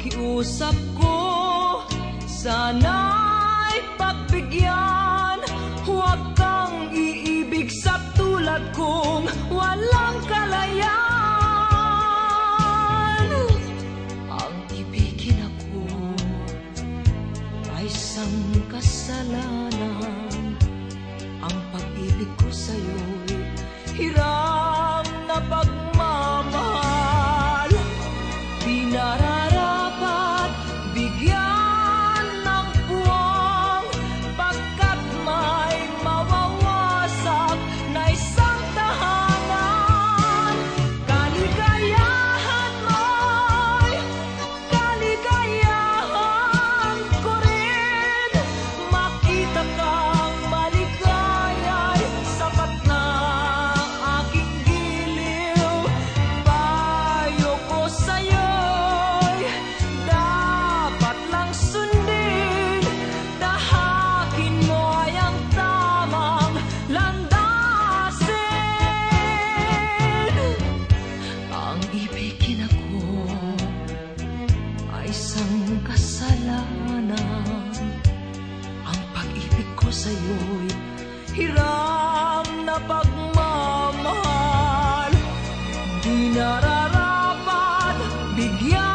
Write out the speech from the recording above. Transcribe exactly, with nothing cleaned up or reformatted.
pakiusap ko, sana'y pagbigyan. Huwag kang iibig sa tulad kong walang kalayaan. Ang ibigin ako ay isang kasalanan. Ang pag-ibig ko sa'yo'y hiram na pagmamahal. Di nararapat bigyan ng puwang, pagkat may mawawasak na isang tahanan. Kaligayahan mo'y kaligayahan ko rin. Makita kang maligaya'y sapat na aking giliw. Payo ko sa'yo'y dapat lang sundin. Tahakin mo ay ang tamang landasin. Ang ibigin ako ay isang kasalanan. Ang pag-ibig ko sa'yo'y hiram na pagmamahal. Di nararapat bigyan